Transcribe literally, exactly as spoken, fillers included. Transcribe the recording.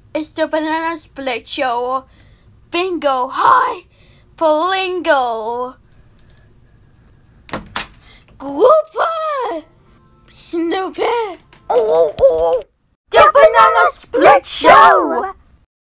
It's the Banana Split Show. Bingo, hi, Plingo. Grouper, Snoopy. Oh, oh, oh. The Banana Split Show.